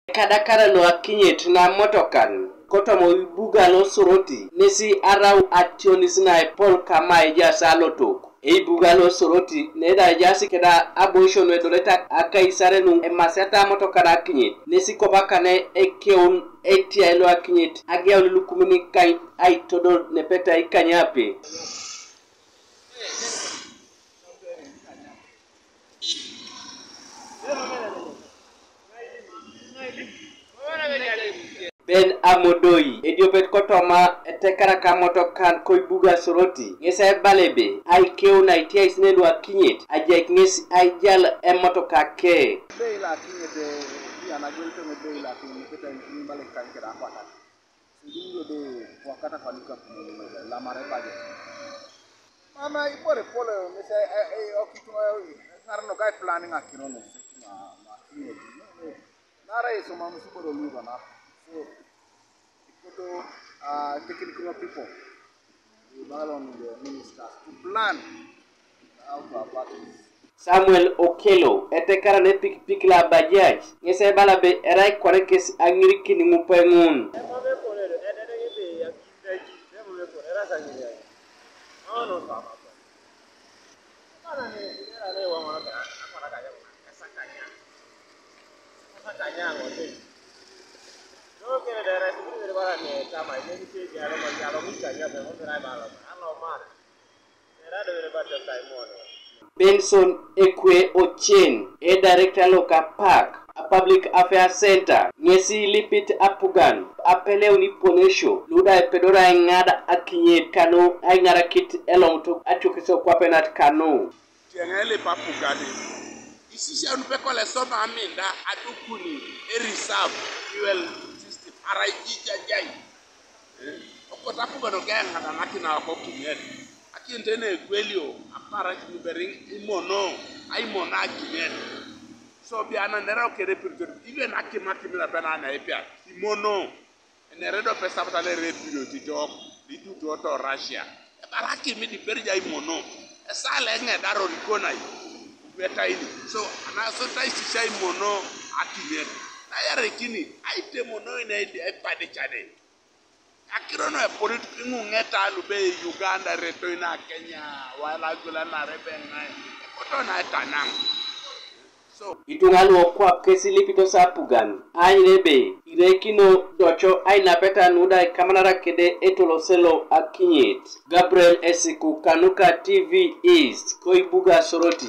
kadakara lo akinyet na motokan kotomo bugalo soroti nesi arau ationisna pol kama eja salotok e bugalo soroti neda jasi keda aboishon wedoleta akaisare nung emaseta motokara akinyet nesi kobakane ekeun etia lo akinyet agya lukumini kai aitodo nepeta ikanyape Ben Amodoi Ediopet kotoma etekara kamotokan koibuga soroti ngesa balebe ai keu na itia isnelu akinyet ajek ngesi ajal emotoka ke beila kinyete yana gulto me beila kinyete ni bale kankera kwata sindulo de wakata fanika la mare baje mama ipore pole mese okitu karno kai planning akirono ma kinyete nara eso mamu suboro luga na so ikoto technical people we on the ministers to plan how to about Samuel Okelo etekara ne pikipiki la bajaj ngese balabe erai korekes angiriki ni mupengun Benson Ekwe Ochen, a director local park, a public affairs center, ngesi lipit apugan, apele uniponesho, luda pedora ngada akinyet kano, ay ngara kit elong to achukiso kwapenat kano. Tiengele papugani. Isisha unpeko le soma aminda atukuni e reserve fuel system araijija jai. Okota pugano gaya ngada makina wako kinyet. Akintene gwelio apara kinubering imono ay mona kinyet. So biana nera okere pirtur even akimaki mila banana epia imono neredo pesa batale repilo tito litu to Russia. Baraki mi di perja imono. Esale ngedaro rikona yi. Beta ini. So ana so tai sisha imono akinyet. Na yare kini aite mono ina epade chade. Akirono e politiki ngeta lube Uganda reto ina Kenya wala gula na rebenga. Koto na tanang. So Itungalu kwa kesi lipito sapugan. Aynebe irekino docho aina peta nuda kamanara kede etoloselo akinyet. Gabriel Esiku Kanuka TV East Koibuga Soroti.